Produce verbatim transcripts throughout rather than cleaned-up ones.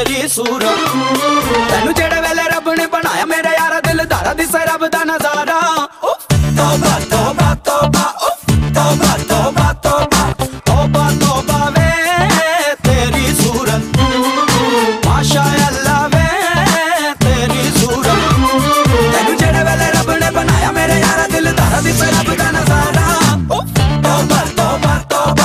तेरी सूरत। तेनू जेड़े वेले रब ने बनाया मेरे यारा दिल दारा दिसे रब दा नजारा। तौबा तौबा तौबा तौबा तौबा तौबा तौबा तौबा वे तेरी सूरत। माशा अल्लाह वे तेरी सूरत। तेनू जेड़े वेले रब ने बनाया मेरे यारा दिल दारा दिसे रब दा नजारा। तौबा तौबा तौबा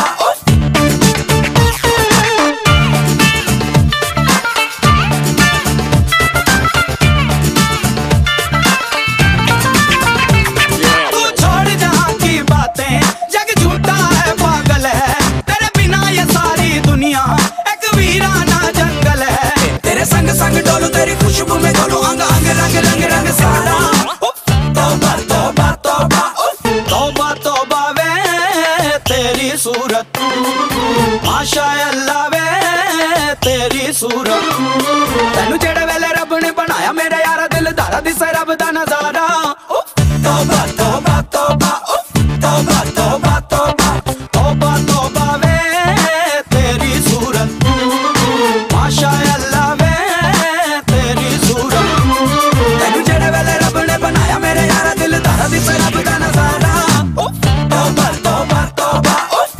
संग डोलू तेरी खुशबू में डोलू अंग अंग रंग रंग रंग सारा। तौबा तौबा तौबा तौबा तौबा वे तेरी सूरत। माशा अल्लाह वे तेरी सूरत। तेनू जेड़े वेले रब ने बनाया मेरे यारा दिल दारा दिसे रब दा नजारा। तौबा तौबा तौबा तौबा तौबा तौबा तौबा तौबा वे तेरी सूरत। माशा अल्लाह वे बनाया मेरे यारा दिल दारा दिसे रब दा नजारा। तौबा तौबा तौबा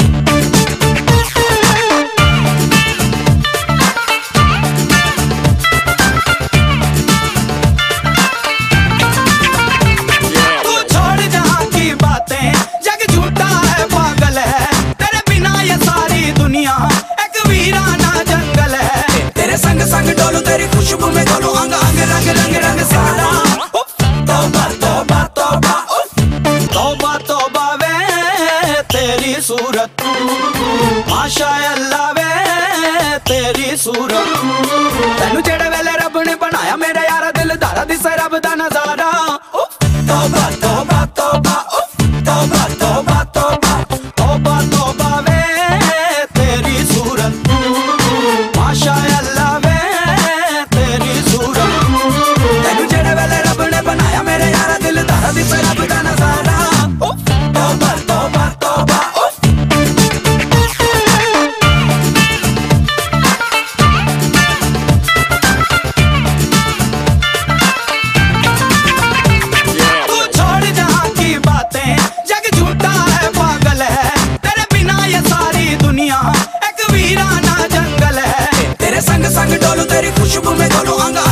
तू छोड़ जहां की बातें जग झूठा है पागल है। तेरे बिना ये सारी दुनिया एक वीराना जंगल है। तेरे संग संग डोलू तेरी खुशबू में डोलू अंग अंग रंग रंग रंग सारा। तौबा तौबा तौबा तौबा तौबा वे तेरी सूरत। माशा अल्लाह वे तेरी सूरत। तेनू जेड़े वेले रब ने बनाया मेरे यारा दिल दारा दिसे रब दा नजारा। तौबा तौबा तौबा तौबा तौबा तौबा तौबा तौबा वे तेरी सूरत। माशा अल्लाह वे तेरी सूरत। तेनू जेड़े वेले रब ने बनाया मेरे यारा दिल दारा दिसे रब दा नजारा। तौबा तौबा तौबा तू छोड़ जहां की बातें जग झूठा है पागल है। तेरे बिना ये सारी दुनिया एक वीराना जंगल है। तेरे संग संग डोलू तेरी खुशबू में डोलू अंग